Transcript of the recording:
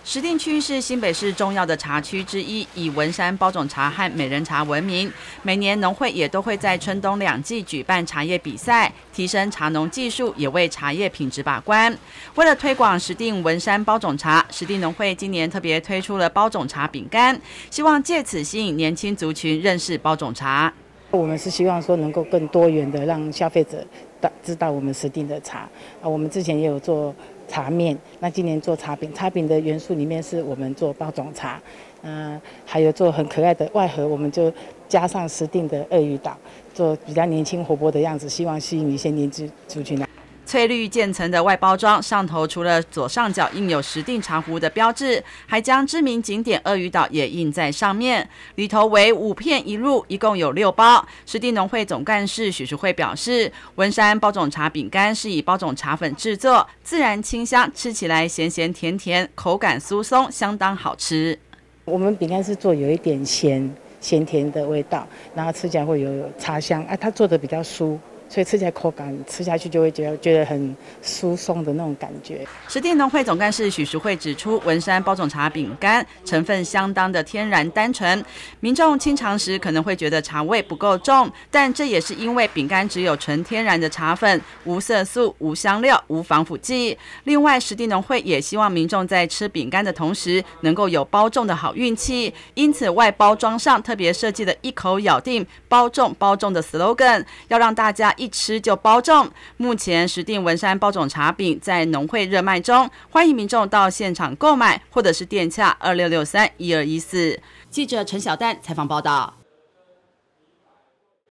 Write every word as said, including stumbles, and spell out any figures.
石碇区是新北市重要的茶区之一，以文山包种茶和美人茶闻名。每年农会也都会在春冬两季举办茶叶比赛，提升茶农技术，也为茶叶品质把关。为了推广石碇文山包种茶，石碇农会今年特别推出了包种茶饼干，希望借此吸引年轻族群认识包种茶。 我们是希望说能够更多元的让消费者知道我们石碇的茶啊，我们之前也有做茶面，那今年做茶饼，茶饼的元素里面是我们做包种茶，嗯、呃，还有做很可爱的外盒，我们就加上石碇的鳄鱼岛，做比较年轻活泼的样子，希望吸引一些年轻族群来。 翠绿渐层的外包装上头，除了左上角印有石碇茶壶的标志，还将知名景点鳄鱼岛也印在上面。里头为五片一入，一共有六包。石碇农会总干事许淑慧表示，文山包种茶饼干是以包种茶粉制作，自然清香，吃起来咸咸甜甜，口感酥松，相当好吃。 我们饼干是做有一点咸咸甜的味道，然后吃起来会有茶香啊，它做的比较酥。所以吃起来口感吃下去就会觉得觉得很酥松的那种感觉。 石碇农会总干事许淑慧指出，文山包种茶饼干成分相当的天然单纯，民众清尝时可能会觉得茶味不够重，但这也是因为饼干只有纯天然的茶粉，无色素、无香料、无防腐剂。另外，石碇农会也希望民众在吃饼干的同时能够有包中的好运气，因此外包装上特别设计了一口咬定包中包中的 slogan， 要让大家一吃就包中。目前石碇文山包种茶饼在农会热卖中，欢迎民众到现场购买，或者是电洽二六六三一二一四。记者陈小丹采访报道。